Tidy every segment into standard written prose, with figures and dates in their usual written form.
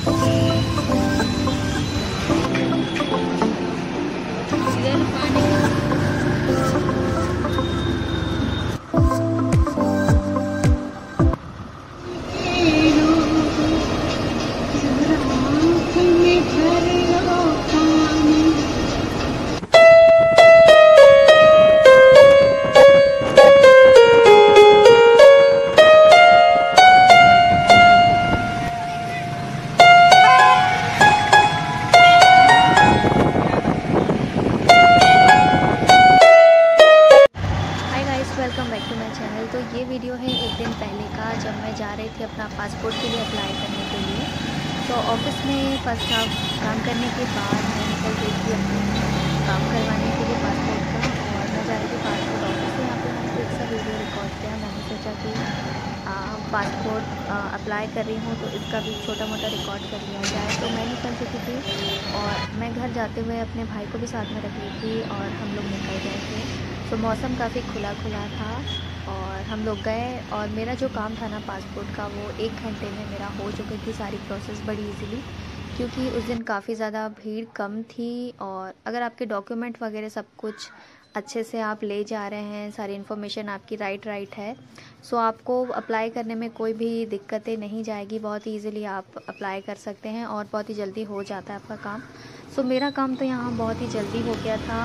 Welcome back to my channel. तो ये video है एक दिन पहले का, जब मैं जा रही थी अपना पासपोर्ट के लिए अप्लाई करने के लिए। तो ऑफिस में फर्स्ट हाफ काम करने के बाद मैं निकल गई थी अपने काम करवाने के लिए पासपोर्ट का, और मैं जा रही थी पासपोर्ट ऑफिस से। यहाँ पे मैंने एक सा वीडियो रिकॉर्ड किया। मैंने सोचा कि पासपोर्ट अप्लाई कर रही हूँ तो इसका भी छोटा मोटा रिकॉर्ड कर लिया जाए। तो मैं निकल चुकी थी और मैं घर जाते हुए अपने भाई को भी साथ में रख ली थी और हम लोग निकल गए थे। तो मौसम काफ़ी खुला खुला था और हम लोग गए, और मेरा जो काम था ना पासपोर्ट का, वो 1 घंटे में मेरा हो चुकी थी सारी प्रोसेस बड़ी इजीली, क्योंकि उस दिन काफ़ी ज़्यादा भीड़ कम थी। और अगर आपके डॉक्यूमेंट वगैरह सब कुछ अच्छे से आप ले जा रहे हैं, सारी इन्फॉर्मेशन आपकी राइट है, सो आपको अप्लाई करने में कोई भी दिक्कतें नहीं जाएगी। बहुत ईज़िली आप अप्लाई कर सकते हैं और बहुत ही जल्दी हो जाता है आपका काम। सो मेरा काम तो यहाँ बहुत ही जल्दी हो गया था।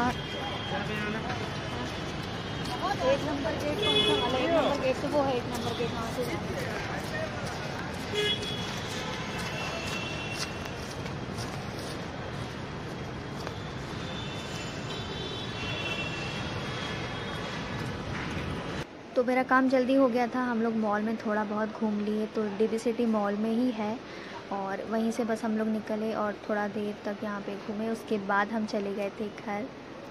1 नंबर गेट कौन सा वाला? 1 नंबर गेट से वो है, 1 नंबर गेट वहाँ से जाना। तो मेरा काम जल्दी हो गया था। हम लोग मॉल में थोड़ा बहुत घूम लिए, तो डीबी सिटी मॉल में ही है, और वहीं से बस हम लोग निकले और थोड़ा देर तक यहाँ पे घूमे। उसके बाद हम चले गए थे घर।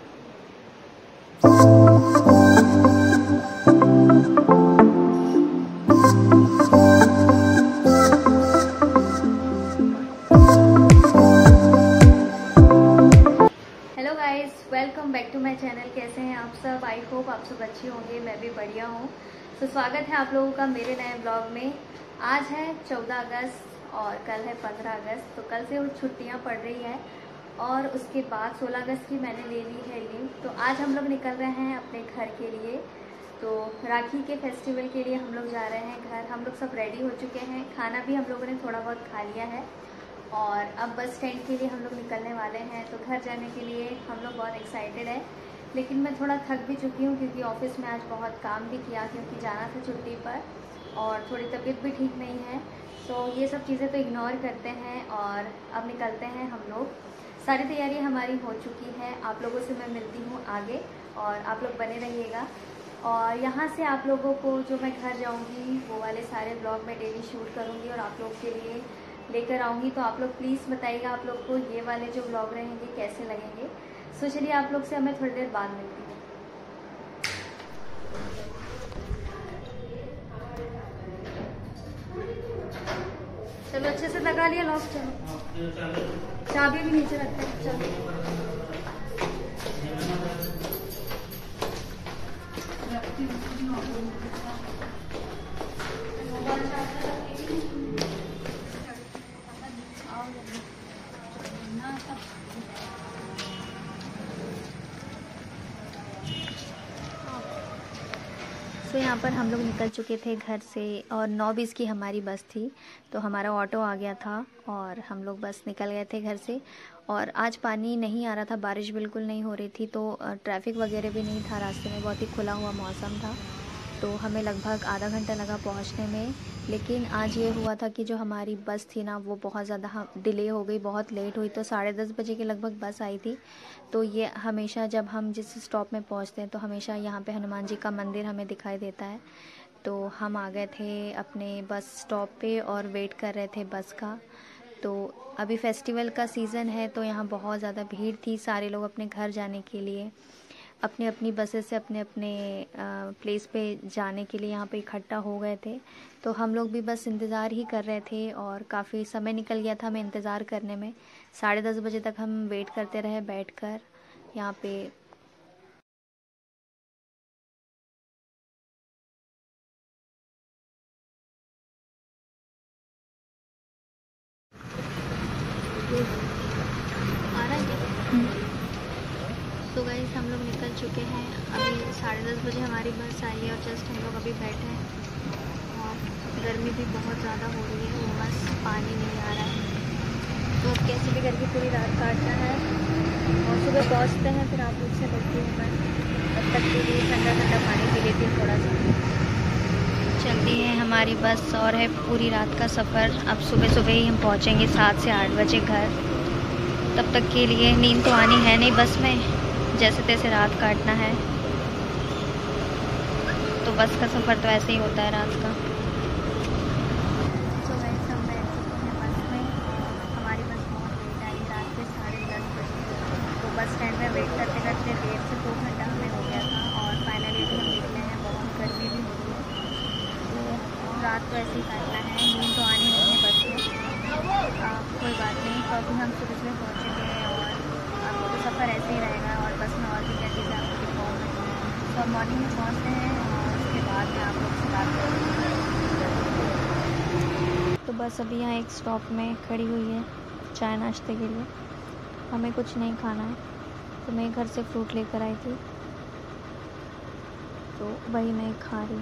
Hello guys, welcome back to my channel. कैसे हैं आप सब? आई होप आप सब अच्छे होंगे, मैं भी बढ़िया हूँ। तो स्वागत है आप लोगों का मेरे नए ब्लॉग में। आज है 14 अगस्त और कल है 15 अगस्त। तो कल से वो छुट्टियाँ पड़ रही है और उसके बाद 16 अगस्त की मैंने ले ली है लीव। तो आज हम लोग निकल रहे हैं अपने घर के लिए। तो राखी के फेस्टिवल के लिए हम लोग जा रहे हैं घर। हम लोग सब रेडी हो चुके हैं, खाना भी हम लोगों ने थोड़ा बहुत खा लिया है, और अब बस स्टैंड के लिए हम लोग निकलने वाले हैं। तो घर जाने के लिए हम लोग बहुत एक्साइटेड है, लेकिन मैं थोड़ा थक भी चुकी हूँ क्योंकि ऑफिस में आज बहुत काम भी किया, क्योंकि जाना था छुट्टी पर और थोड़ी तबीयत भी ठीक नहीं है। तो ये सब चीज़ें तो इग्नोर करते हैं और अब निकलते हैं हम लोग। सारी तैयारी हमारी हो चुकी है। आप लोगों से मैं मिलती हूँ आगे, और आप लोग बने रहिएगा। और यहाँ से आप लोगों को जो मैं घर जाऊँगी वो वाले सारे ब्लॉग मैं डेली शूट करूँगी और आप लोग के लिए लेकर आऊँगी। तो आप लोग प्लीज़ बताइएगा आप लोग को ये वाले जो ब्लॉग रहेंगे कैसे लगेंगे। सो चलिए आप लोग से हमें थोड़ी देर बाद मिलती हूँ। चलो अच्छे से लगा लिया लॉक। चलो चाबी भी नीचे रखते हैं। चलो तो यहाँ पर हम लोग निकल चुके थे घर से, और 9:20 की हमारी बस थी। तो हमारा ऑटो आ गया था और हम लोग बस निकल गए थे घर से। और आज पानी नहीं आ रहा था, बारिश बिल्कुल नहीं हो रही थी, तो ट्रैफिक वगैरह भी नहीं था रास्ते में, बहुत ही खुला हुआ मौसम था। तो हमें लगभग आधा घंटा लगा पहुंचने में। लेकिन आज ये हुआ था कि जो हमारी बस थी ना, वो बहुत ज़्यादा डिले हो गई, बहुत लेट हुई। तो 10:30 बजे के लगभग बस आई थी। तो ये हमेशा जब हम जिस स्टॉप में पहुंचते हैं तो हमेशा यहाँ पे हनुमान जी का मंदिर हमें दिखाई देता है। तो हम आ गए थे अपने बस स्टॉप पे और वेट कर रहे थे बस का। तो अभी फेस्टिवल का सीज़न है तो यहाँ बहुत ज़्यादा भीड़ थी। सारे लोग अपने घर जाने के लिए अपनी अपनी बसेस से अपने अपने प्लेस पे जाने के लिए यहाँ पे इकट्ठा हो गए थे। तो हम लोग भी बस इंतज़ार ही कर रहे थे और काफ़ी समय निकल गया था हमें इंतज़ार करने में। 10:30 बजे तक हम वेट करते रहे बैठकर यहाँ पे। आ रहा है। तो गाइस हम लोग निकल चुके हैं, अभी 10:30 बजे हमारी बस आई है और जस्ट हम लोग अभी बैठे हैं। और गर्मी भी बहुत ज़्यादा हो रही है, उमस, पानी नहीं आ रहा है, तो अब कैसे भी करके पूरी रात काटना है और सुबह पहुंचते हैं। फिर आप लोग से मिलती हूँ मैं, तब तक के लिए ठंडा ठंडा पानी पी लेती हूँ थोड़ा सा। चलती है हमारी बस और है पूरी रात का सफ़र। अब सुबह सुबह ही हम पहुँचेंगे 7 से 8 बजे घर। तब तक के लिए नींद तो आनी है नहीं बस में, जैसे तैसे रात काटना है। तो बस का सफ़र तो ऐसे ही होता है रात का। तो वैसे हम बैठ चुके हैं बस में और हमारी बस बहुत लेट आई, रात के 10:30 बजे। तो बस स्टैंड में वेट करते करते 1.5 से 2 घंटा हमें हो गया था और फाइनली अभी हम निकले हैं। बहुत गर्मी भी हो रही है, तो रात को ऐसे ही काटना है। नींद तो आनी नहीं है बस में, कोई बात नहीं। तो अभी हम सुबह सुबह पहुँचेंगे और अब तो सफ़र ऐसे ही रहेगा और बस में और भी क्या चीज़ें आपको दिखाऊँगी। तो अब मॉर्निंग में पहुँचते हैं और उसके बाद में आप लोग से बात करूँगी। तो बस अभी यहाँ एक स्टॉप में खड़ी हुई है चाय नाश्ते के लिए। हमें कुछ नहीं खाना है, तो मैं घर से फ्रूट लेकर आई थी, तो वही मैं खा रही।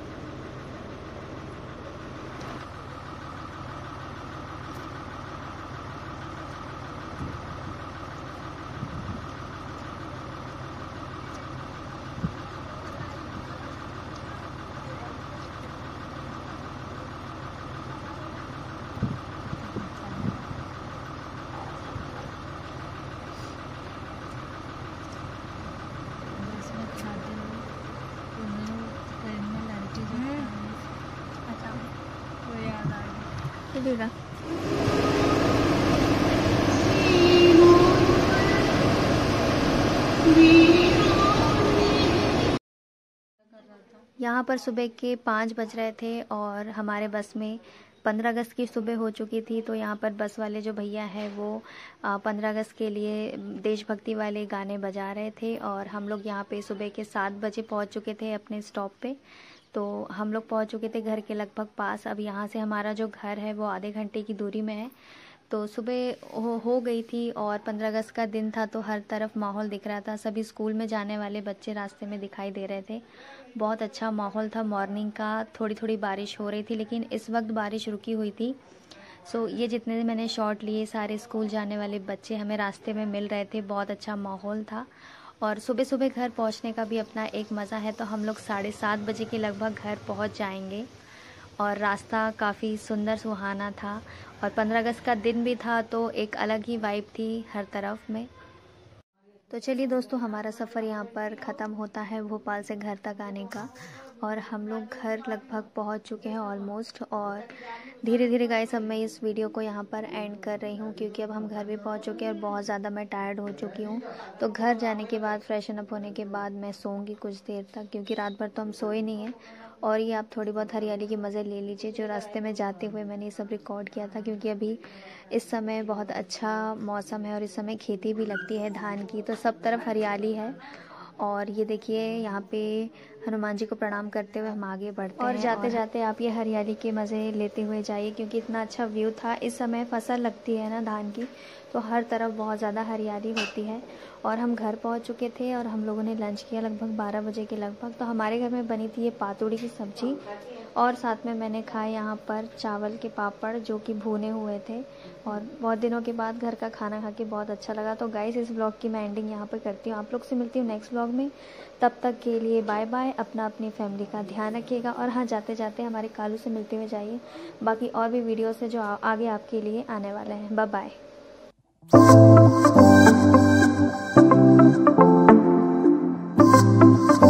चलिएगा। यहाँ पर सुबह के 5 बज रहे थे और हमारे बस में 15 अगस्त की सुबह हो चुकी थी। तो यहाँ पर बस वाले जो भैया हैं वो 15 अगस्त के लिए देशभक्ति वाले गाने बजा रहे थे और हम लोग यहाँ पे सुबह के 7 बजे पहुँच चुके थे अपने स्टॉप पे। तो हम लोग पहुँच चुके थे घर के लगभग पास। अब यहाँ से हमारा जो घर है वो आधे घंटे की दूरी में है। तो सुबह हो गई थी और 15 अगस्त का दिन था, तो हर तरफ माहौल दिख रहा था। सभी स्कूल में जाने वाले बच्चे रास्ते में दिखाई दे रहे थे। बहुत अच्छा माहौल था मॉर्निंग का। थोड़ी थोड़ी बारिश हो रही थी, लेकिन इस वक्त बारिश रुकी हुई थी। सो ये जितने मैंने शॉट लिए, सारे स्कूल जाने वाले बच्चे हमें रास्ते में मिल रहे थे। बहुत अच्छा माहौल था और सुबह सुबह घर पहुंचने का भी अपना एक मज़ा है। तो हम लोग 7:30 बजे के लगभग घर पहुंच जाएंगे और रास्ता काफ़ी सुंदर सुहाना था और 15 अगस्त का दिन भी था, तो एक अलग ही वाइब थी हर तरफ में। तो चलिए दोस्तों, हमारा सफ़र यहाँ पर ख़त्म होता है भोपाल से घर तक आने का और हम लोग घर लगभग पहुँच चुके हैं ऑलमोस्ट। और धीरे धीरे गाइस अब मैं इस वीडियो को यहाँ पर एंड कर रही हूँ, क्योंकि अब हम घर भी पहुँच चुके हैं और बहुत ज़्यादा मैं टायर्ड हो चुकी हूँ। तो घर जाने के बाद फ्रेशन अप होने के बाद मैं सोऊंगी कुछ देर तक, क्योंकि रात भर तो हम सोए नहीं हैं। और ये आप थोड़ी बहुत हरियाली के मज़े ले लीजिए जो रास्ते में जाते हुए मैंने ये सब रिकॉर्ड किया था, क्योंकि अभी इस समय बहुत अच्छा मौसम है और इस समय खेती भी लगती है धान की, तो सब तरफ हरियाली है। और ये देखिए यहाँ पे हनुमान जी को प्रणाम करते हुए हम आगे बढ़ते हैं और जाते जाते आप ये हरियाली के मज़े लेते हुए जाइए, क्योंकि इतना अच्छा व्यू था। इस समय फसल लगती है ना धान की, तो हर तरफ बहुत ज़्यादा हरियाली होती है। और हम घर पहुंच चुके थे और हम लोगों ने लंच किया लगभग 12 बजे के लगभग। तो हमारे घर में बनी थी ये पातुड़ी की सब्ज़ी और साथ में मैंने खाए यहाँ पर चावल के पापड़ जो कि भुने हुए थे। और बहुत दिनों के बाद घर का खाना खा के बहुत अच्छा लगा। तो गाइस इस ब्लॉग की मैं एंडिंग यहाँ पर करती हूँ। आप लोग से मिलती हूँ नेक्स्ट ब्लॉग में। तब तक के लिए बाय बाय। अपना अपनी फैमिली का ध्यान रखिएगा और हाँ, जाते जाते हमारे कालू से मिलते हुए जाइए। बाकी और भी वीडियोस है जो आगे आपके लिए आने वाले हैं। Bye bye.